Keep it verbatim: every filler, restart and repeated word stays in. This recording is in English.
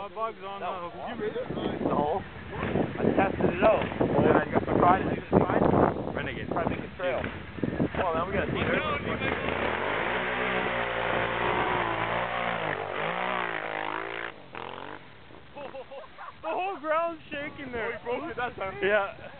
My bug's on the No. hole. Did you really? No. I tested it out. And then I got to try to do this ride. Renegade. Try to make a trail. Well, now we got to see the whole ground's shaking there. Oh, he broke it that time. Yeah.